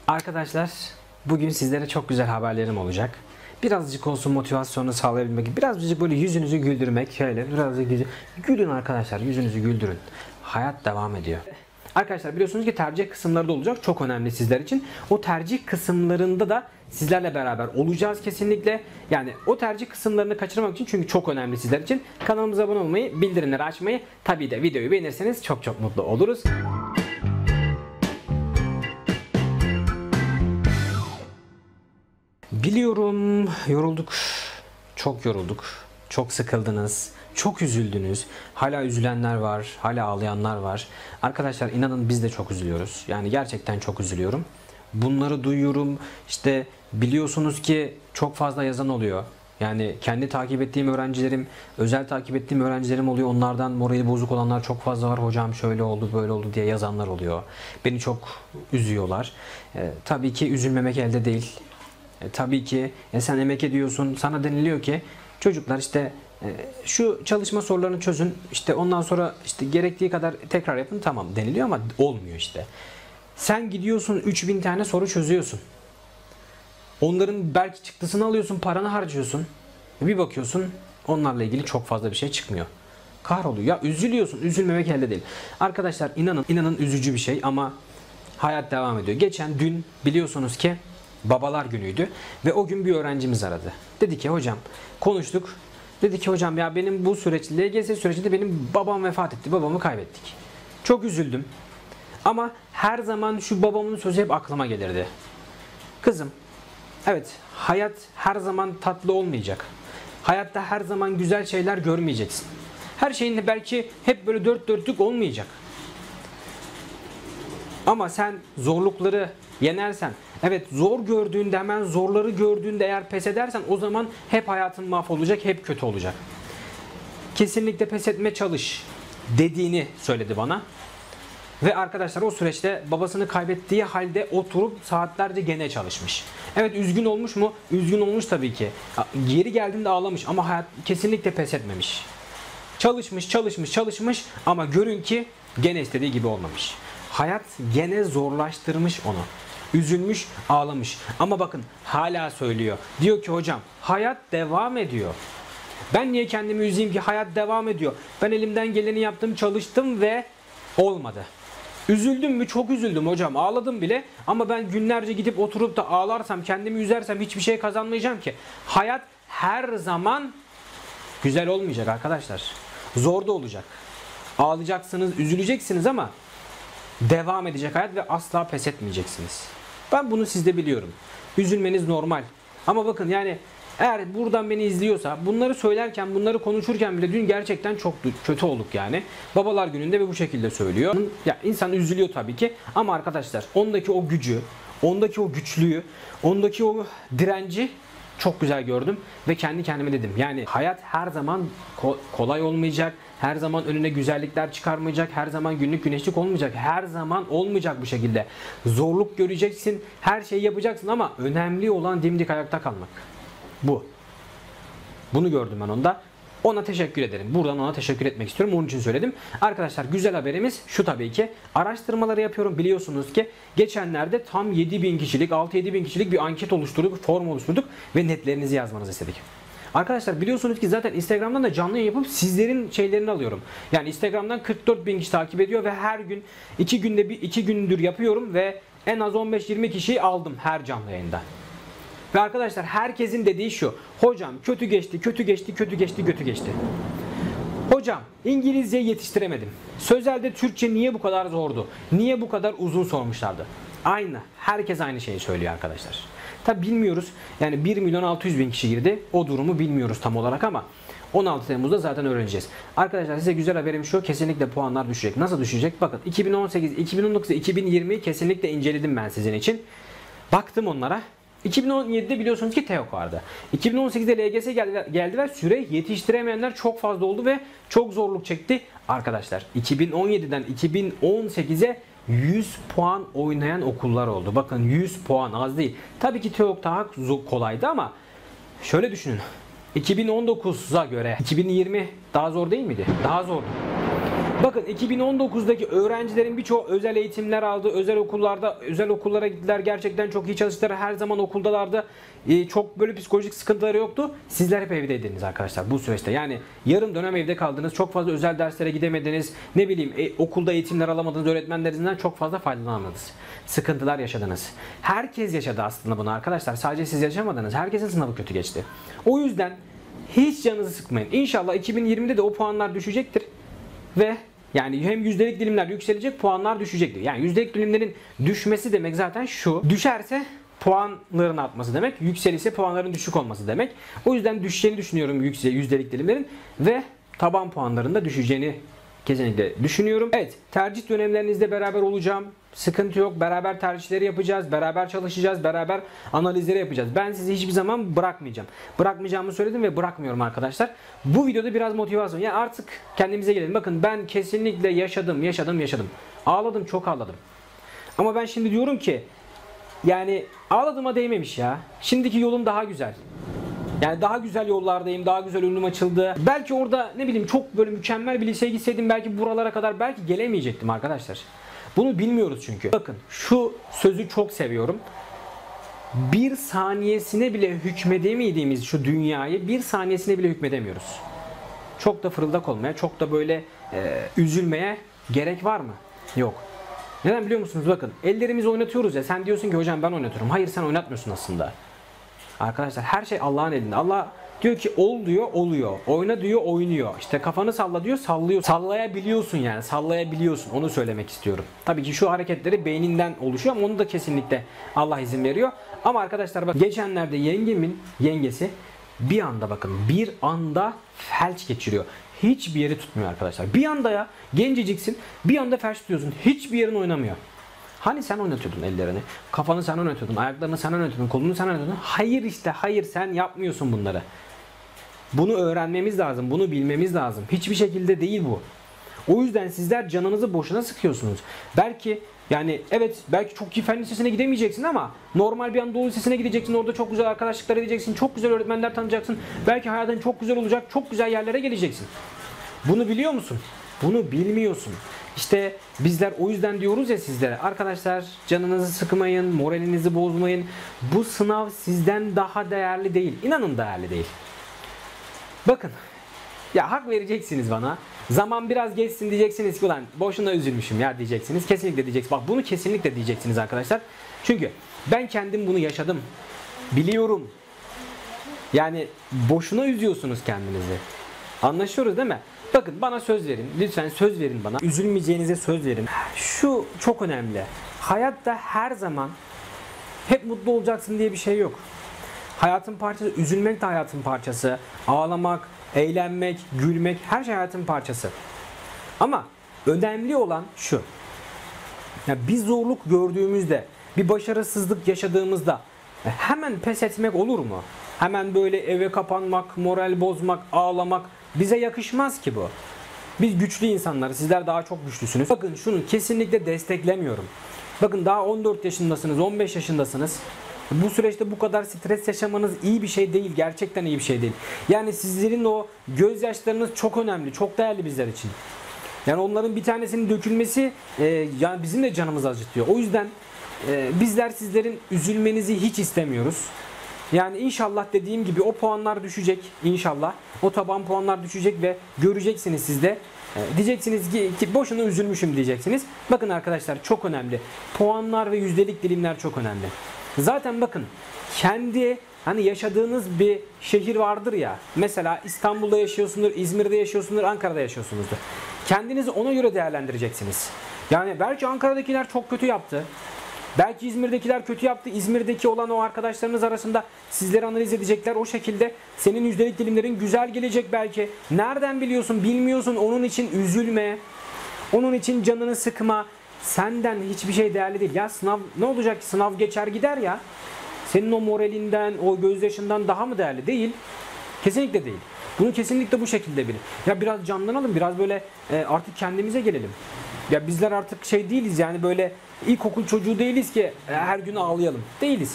Arkadaşlar, bugün sizlere çok güzel haberlerim olacak. Birazcık olsun motivasyonu sağlayabilmek, birazcık böyle yüzünüzü güldürmek, şöyle birazcık gülün arkadaşlar, yüzünüzü güldürün. Hayat devam ediyor. Arkadaşlar biliyorsunuz ki tercih kısımları da olacak, çok önemli sizler için. O tercih kısımlarında da sizlerle beraber olacağız kesinlikle. Yani o tercih kısımlarını kaçırmamak için, çünkü çok önemli sizler için. Kanalımıza abone olmayı, bildirimleri açmayı, tabii de videoyu beğenirseniz çok mutlu oluruz. Biliyorum, yorulduk. Çok yorulduk. Çok sıkıldınız. Çok üzüldünüz. Hala üzülenler var. Hala ağlayanlar var. Arkadaşlar inanın biz de çok üzülüyoruz. Yani gerçekten çok üzülüyorum. Bunları duyuyorum. İşte biliyorsunuz ki çok fazla yazan oluyor. Yani kendi takip ettiğim öğrencilerim, özel takip ettiğim öğrencilerim oluyor. Onlardan morali bozuk olanlar çok fazla var. Hocam şöyle oldu, böyle oldu diye yazanlar oluyor. Beni çok üzüyorlar. Tabii ki üzülmemek elde değil. Tabii ki sen emek ediyorsun. Sana deniliyor ki çocuklar işte şu çalışma sorularını çözün. İşte ondan sonra işte gerektiği kadar tekrar yapın. Tamam deniliyor ama olmuyor işte. Sen gidiyorsun 3000 tane soru çözüyorsun. Onların belki çıktısını alıyorsun, paranı harcıyorsun. Bir bakıyorsun onlarla ilgili çok fazla bir şey çıkmıyor. Kahroluyor. Ya üzülüyorsun. Üzülmemek elde değil. Arkadaşlar inanın üzücü bir şey ama hayat devam ediyor. Dün biliyorsunuz ki Babalar Günü'ydü ve o gün bir öğrencimiz aradı. Dedi ki hocam konuştuk. Dedi ki hocam ya benim bu süreç LGS sürecinde benim babam vefat etti. Babamı kaybettik. Çok üzüldüm. Ama her zaman şu babamın sözü hep aklıma gelirdi. Kızım, evet hayat her zaman tatlı olmayacak. Hayatta her zaman güzel şeyler görmeyeceksin. Her şeyin de belki hep böyle dört dörtlük olmayacak. Ama sen zorlukları yenersen, evet zor gördüğünde, hemen zorları gördüğünde eğer pes edersen o zaman hep hayatın mahvolacak, hep kötü olacak. Kesinlikle pes etme, çalış dediğini söyledi bana. Ve arkadaşlar o süreçte babasını kaybettiği halde oturup saatlerce gene çalışmış. Evet üzgün olmuş mu? Üzgün olmuş tabii ki. Geri geldiğinde ağlamış ama hayat kesinlikle pes etmemiş. Çalışmış ama görün ki gene istediği gibi olmamış. Hayat gene zorlaştırmış onu. Üzülmüş, ağlamış. Ama bakın hala söylüyor. Diyor ki hocam hayat devam ediyor. Ben niye kendimi üzeyim ki, hayat devam ediyor. Ben elimden geleni yaptım, çalıştım ve olmadı. Üzüldüm mü? Çok üzüldüm hocam. Ağladım bile. Ama ben günlerce gidip oturup da ağlarsam, kendimi üzersem hiçbir şey kazanmayacağım ki. Hayat her zaman güzel olmayacak arkadaşlar. Zor da olacak. Ağlayacaksınız, üzüleceksiniz ama devam edecek hayat ve asla pes etmeyeceksiniz. Ben bunu sizde biliyorum. Üzülmeniz normal. Ama bakın yani eğer buradan beni izliyorsa, bunları söylerken, bunları konuşurken bile dün gerçekten çok kötü olduk yani. Babalar Günü'nde ve bu şekilde söylüyor. Ya insan üzülüyor tabii ki ama arkadaşlar ondaki o gücü, ondaki o güçlüğü, ondaki o direnci çok güzel gördüm ve kendi kendime dedim. Yani hayat her zaman kolay olmayacak. Her zaman önüne güzellikler çıkarmayacak. Her zaman günlük güneşlik olmayacak. Her zaman olmayacak bu şekilde. Zorluk göreceksin. Her şeyi yapacaksın ama önemli olan dimdik ayakta kalmak. Bu. Bunu gördüm ben onda. Ona teşekkür ederim. Buradan ona teşekkür etmek istiyorum. Onun için söyledim. Arkadaşlar güzel haberimiz şu tabii ki. Araştırmaları yapıyorum. Biliyorsunuz ki geçenlerde tam 7.000 kişilik, 6-7 bin kişilik bir anket oluşturduk. Form oluşturduk ve netlerinizi yazmanızı istedik. Arkadaşlar biliyorsunuz ki zaten Instagram'dan da canlı yayın yapıp sizlerin şeylerini alıyorum. Yani Instagram'dan 44 bin kişi takip ediyor ve her gün 2 gündür yapıyorum ve en az 15-20 kişiyi aldım her canlı yayında. Ve arkadaşlar herkesin dediği şu. Hocam kötü geçti. Hocam İngilizce yetiştiremedim. Sözelde Türkçe niye bu kadar zordu? Niye bu kadar uzun sormuşlardı? Aynı. Herkes aynı şeyi söylüyor arkadaşlar. Tabi bilmiyoruz. Yani 1.600.000 kişi girdi. O durumu bilmiyoruz tam olarak ama 16 Temmuz'da zaten öğreneceğiz. Arkadaşlar size güzel haberim şu. Kesinlikle puanlar düşecek. Nasıl düşecek? Bakın 2018, 2019 ve 2020'yi kesinlikle inceledim ben sizin için. Baktım onlara. 2017'de biliyorsunuz ki TEOK vardı. 2018'de LGS geldi ve süre yetiştiremeyenler çok fazla oldu ve çok zorluk çekti. Arkadaşlar 2017'den 2018'e 100 puan oynayan okullar oldu. Bakın 100 puan az değil. Tabii ki TEOK daha kolaydı ama şöyle düşünün. 2019'a göre 2020 daha zor değil miydi? Daha zordu. Bakın 2019'daki öğrencilerin birçoğu özel eğitimler aldı. Özel okullara gittiler. Gerçekten çok iyi çalıştılar. Her zaman okuldalardı. Çok böyle psikolojik sıkıntıları yoktu. Sizler hep evdeydiniz arkadaşlar bu süreçte. Yani yarım dönem evde kaldınız. Çok fazla özel derslere gidemediniz. Ne bileyim okulda eğitimler alamadınız. Öğretmenlerinizden çok fazla faydalanamadınız. Sıkıntılar yaşadınız. Herkes yaşadı aslında bunu arkadaşlar. Sadece siz yaşamadınız. Herkesin sınavı kötü geçti. O yüzden hiç canınızı sıkmayın. İnşallah 2020'de de o puanlar düşecektir. Ve yani hem yüzdelik dilimler yükselecek, puanlar düşecektir. Yani yüzdelik dilimlerin düşmesi demek zaten şu. Düşerse puanların artması demek. Yükselirse puanların düşük olması demek. O yüzden düşeceğini düşünüyorum yüzdelik dilimlerin ve taban puanların da düşeceğini kesinlikle düşünüyorum. Evet, tercih dönemlerinizde beraber olacağım. Sıkıntı yok. Beraber tercihleri yapacağız. Beraber çalışacağız. Beraber analizleri yapacağız. Ben sizi hiçbir zaman bırakmayacağım. Bırakmayacağımı söyledim ve bırakmıyorum arkadaşlar. Bu videoda biraz motivasyon. Yani artık kendimize gelelim. Bakın ben kesinlikle yaşadım. Ağladım, çok ağladım. Ama ben şimdi diyorum ki yani ağladığıma değmemiş ya. Şimdiki yolum daha güzel. Yani daha güzel yollardayım, daha güzel önüm açıldı. Belki orada ne bileyim çok böyle mükemmel bir liseye gitseydim belki buralara kadar belki gelemeyecektim arkadaşlar. Bunu bilmiyoruz çünkü. Bakın şu sözü çok seviyorum. Bir saniyesine bile hükmedemediğimiz şu dünyayı bir saniyesine bile hükmedemiyoruz. Çok da fırıldak olmaya, çok da böyle üzülmeye gerek var mı? Yok. Neden biliyor musunuz? Bakın ellerimizi oynatıyoruz ya. Sen diyorsun ki hocam ben oynatıyorum. Hayır, sen oynatmıyorsun aslında. Arkadaşlar her şey Allah'ın elinde. Allah diyor ki ol diyor, oluyor. Oyna diyor, oynuyor. İşte kafanı salla diyor, sallıyor. Sallayabiliyorsun yani. Sallayabiliyorsun. Onu söylemek istiyorum. Tabii ki şu hareketleri beyninden oluşuyor ama onu da kesinlikle Allah izin veriyor. Ama arkadaşlar bak geçenlerde yengemin yengesi bir anda felç geçiriyor. Hiçbir yeri tutmuyor arkadaşlar. Bir anda ya genceciksin, bir anda felç tutuyorsun. Hiçbir yerin oynamıyor. Hani sen oynatıyordun ellerini, kafanı sen oynatıyordun, ayaklarını sen oynatıyordun, kolunu sen oynatıyordun. Hayır sen yapmıyorsun bunları. Bunu öğrenmemiz lazım, bunu bilmemiz lazım. Hiçbir şekilde değil bu. O yüzden sizler canınızı boşuna sıkıyorsunuz. Belki belki çok iyi fen lisesine gidemeyeceksin ama normal bir Anadolu Lisesi'ne gideceksin. Orada çok güzel arkadaşlıklar edeceksin, çok güzel öğretmenler tanıyacaksın. Belki hayatın çok güzel olacak, çok güzel yerlere geleceksin. Bunu biliyor musun? Bunu bilmiyorsun. İşte bizler o yüzden diyoruz ya sizlere arkadaşlar canınızı sıkmayın, moralinizi bozmayın. Bu sınav sizden daha değerli değil. İnanın değerli değil. Bakın ya hak vereceksiniz bana. Zaman biraz geçsin diyeceksiniz ki ulan boşuna üzülmüşüm ya diyeceksiniz. Kesinlikle diyeceksiniz. Bak bunu kesinlikle diyeceksiniz arkadaşlar. Çünkü ben kendim bunu yaşadım. Biliyorum. Yani boşuna üzüyorsunuz kendinizi. Anlaşıyoruz değil mi? Bakın bana söz verin. Lütfen söz verin bana. Üzülmeyeceğinize söz verin. Şu çok önemli. Hayatta her zaman hep mutlu olacaksın diye bir şey yok. Hayatın parçası, üzülmek de hayatın parçası. Ağlamak, eğlenmek, gülmek her şey hayatın parçası. Ama önemli olan şu. Yani bir zorluk gördüğümüzde, bir başarısızlık yaşadığımızda hemen pes etmek olur mu? Hemen böyle eve kapanmak, moral bozmak, ağlamak bize yakışmaz ki bu. Biz güçlü insanlar, sizler daha çok güçlüsünüz. Bakın şunu kesinlikle desteklemiyorum. Bakın daha 14 yaşındasınız, 15 yaşındasınız. Bu süreçte bu kadar stres yaşamanız iyi bir şey değil. Gerçekten iyi bir şey değil. Yani sizlerin o gözyaşlarınız çok önemli, çok değerli bizler için. Yani onların bir tanesinin dökülmesi yani bizim de canımızı acıtıyor. O yüzden bizler sizlerin üzülmenizi hiç istemiyoruz. Yani inşallah dediğim gibi o puanlar düşecek inşallah. O taban puanlar düşecek ve göreceksiniz siz de. Diyeceksiniz ki boşuna üzülmüşüm diyeceksiniz. Bakın arkadaşlar çok önemli. Puanlar ve yüzdelik dilimler çok önemli. Zaten bakın kendi yaşadığınız bir şehir vardır ya. Mesela İstanbul'da yaşıyorsundur, İzmir'de yaşıyorsundur, Ankara'da yaşıyorsunuzdur. Kendinizi ona göre değerlendireceksiniz. Yani belki Ankara'dakiler çok kötü yaptı. Belki İzmir'dekiler kötü yaptı. İzmir'deki olan o arkadaşlarınız arasında sizleri analiz edecekler. O şekilde senin yüzdelik dilimlerin güzel gelecek belki. Nereden biliyorsun? Bilmiyorsun. Onun için üzülme. Onun için canını sıkma. Senden hiçbir şey değerli değil. Ya sınav ne olacak ki? Sınav geçer gider ya. Senin o moralinden, o gözyaşından daha mı değerli? Değil. Kesinlikle değil. Bunu kesinlikle bu şekilde bilin. Ya biraz canlanalım. Biraz böyle artık kendimize gelelim. Ya bizler artık şey değiliz yani böyle ilkokul çocuğu değiliz ki her gün ağlayalım. Değiliz.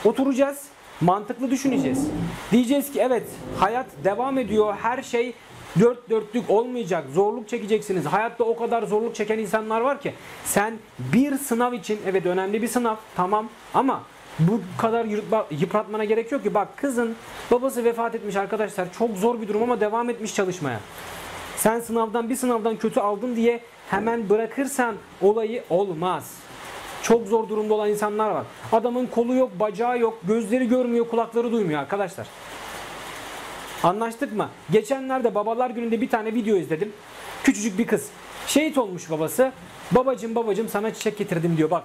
Oturacağız, mantıklı düşüneceğiz. Diyeceğiz ki evet hayat devam ediyor, her şey Dört dörtlük olmayacak. Zorluk çekeceksiniz. Hayatta o kadar zorluk çeken insanlar var ki. Sen bir sınav için, evet önemli bir sınav, tamam, ama bu kadar yıpratmana gerek yok ki. Bak, kızın babası vefat etmiş arkadaşlar. Çok zor bir durum ama devam etmiş çalışmaya. Sen bir sınavdan kötü aldın diye hemen bırakırsan olayı olmaz. Çok zor durumda olan insanlar var. Adamın kolu yok, bacağı yok, gözleri görmüyor, kulakları duymuyor arkadaşlar. Anlaştık mı? Geçenlerde Babalar Günü'nde bir tane video izledim. Küçücük bir kız. Şehit olmuş babası. Babacım sana çiçek getirdim diyor, bak.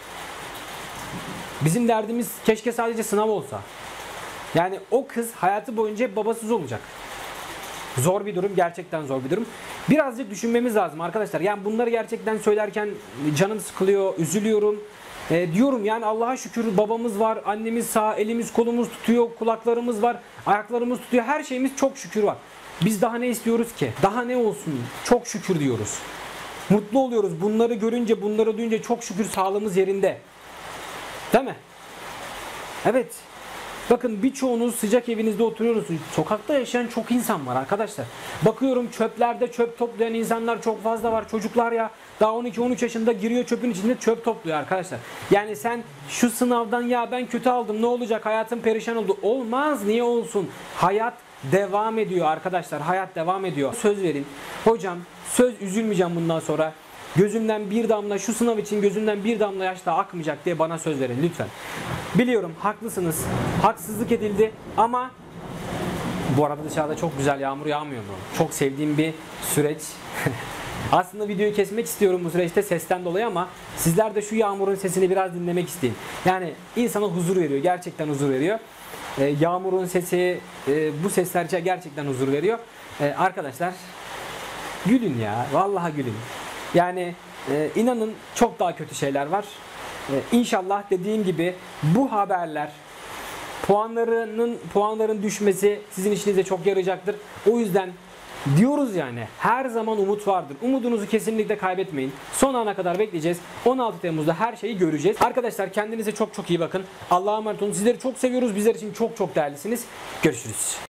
Bizim derdimiz keşke sadece sınav olsa. Yani o kız hayatı boyunca hep babasız olacak. Zor bir durum, gerçekten zor bir durum. Birazcık düşünmemiz lazım arkadaşlar. Yani bunları gerçekten söylerken canım sıkılıyor, üzülüyorum. Diyorum yani Allah'a şükür babamız var, annemiz sağ, elimiz kolumuz tutuyor, kulaklarımız var, ayaklarımız tutuyor. Her şeyimiz çok şükür var. Biz daha ne istiyoruz ki? Daha ne olsun? Çok şükür diyoruz. Mutlu oluyoruz. Bunları görünce, bunları duyunca çok şükür sağlığımız yerinde. Değil mi? Evet. Bakın, birçoğunuz sıcak evinizde oturuyorsunuz. Sokakta yaşayan çok insan var arkadaşlar. Bakıyorum çöplerde çöp toplayan insanlar çok fazla var. Çocuklar ya daha 12-13 yaşında giriyor çöpün içinde çöp topluyor arkadaşlar. Yani sen şu sınavdan ya ben kötü aldım ne olacak, hayatım perişan oldu. Olmaz, niye olsun? Hayat devam ediyor arkadaşlar. Hayat devam ediyor. Söz verin. Hocam söz, üzülmeyeceğim bundan sonra. Gözümden bir damla, şu sınav için gözümden bir damla yaş daha akmayacak diye bana söz verin lütfen. Biliyorum haklısınız. Haksızlık edildi ama bu arada dışarıda çok güzel yağmur yağmıyor mu? Çok sevdiğim bir süreç. Aslında videoyu kesmek istiyorum bu süreçte sesten dolayı ama sizler de şu yağmurun sesini biraz dinlemek isteyin. Yani insana huzur veriyor. Gerçekten huzur veriyor. Yağmurun sesi, bu sesler gerçekten huzur veriyor. Arkadaşlar gülün ya. Vallahi gülün. Yani inanın çok daha kötü şeyler var. İnşallah dediğim gibi bu haberler, puanların düşmesi sizin işinize çok yarayacaktır. O yüzden diyoruz yani her zaman umut vardır. Umudunuzu kesinlikle kaybetmeyin. Son ana kadar bekleyeceğiz. 16 Temmuz'da her şeyi göreceğiz. Arkadaşlar kendinize çok çok iyi bakın. Allah'a emanet olun. Sizleri çok seviyoruz. Bizler için çok çok değerlisiniz. Görüşürüz.